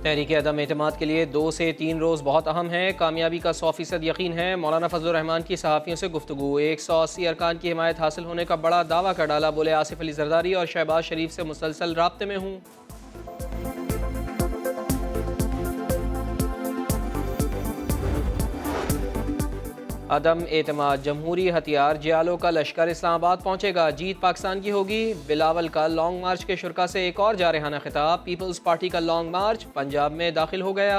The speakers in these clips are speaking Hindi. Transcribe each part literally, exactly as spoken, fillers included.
तहरीक अदम एतमाद के लिए दो से तीन रोज़ बहुत अहम है। कामयाबी का सौ फीसद यकीन है। मौलाना फजलुर रहमान की सहाफ़ियों से गुफ्तगू। एक सौ अस्सी अरकान की हिमायत हासिल होने का बड़ा दावा कर डाला। बोले आसिफ अली जरदारी और शहबाज शरीफ से मुसलसल राब्ते में हूँ। अदम एतमाद जमहूरी हथियार जियालो का लश्कर इस्लामाबाद पहुंचेगा। जीत पाकिस्तान की होगी। बिलावल का लॉन्ग मार्च के शुरा से एक और जारहाना खिताब। पीपल्स पार्टी का लॉन्ग मार्च पंजाब में दाखिल हो गया।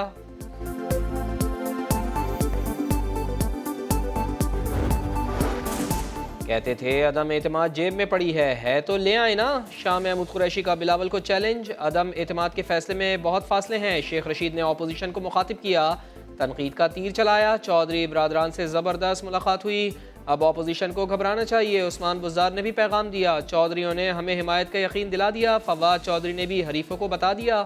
कहते थे अदम एतमाद जेब में पड़ी है है तो ले आए ना। शाह महमूद कुरैशी का बिलावल को चैलेंज। अदम एतमाद के फैसले में बहुत फासले हैं। शेख रशीद ने अपोजिशन को मुखातिब किया, तनकीद का तीर चलाया। चौधरी बरादरान से ज़बरदस्त मुलाकात हुई। अब अपोजिशन को घबराना चाहिए। उस्मान बुज़दार ने भी पैगाम दिया। चौधरीयों ने हमें हिमायत का यकीन दिला दिया। फवाद चौधरी ने भी हरीफों को बता दिया।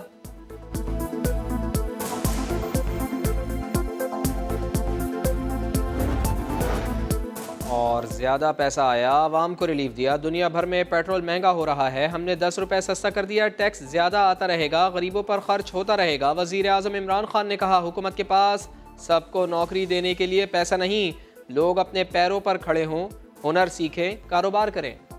और ज़्यादा पैसा आया, आवाम को रिलीफ दिया। दुनिया भर में पेट्रोल महंगा हो रहा है, हमने दस रुपये सस्ता कर दिया। टैक्स ज़्यादा आता रहेगा, गरीबों पर खर्च होता रहेगा। वज़ीर आज़म इमरान खान ने कहा हुकूमत के पास सबको नौकरी देने के लिए पैसा नहीं, लोग अपने पैरों पर खड़े हों, हुनर सीखें, कारोबार करें।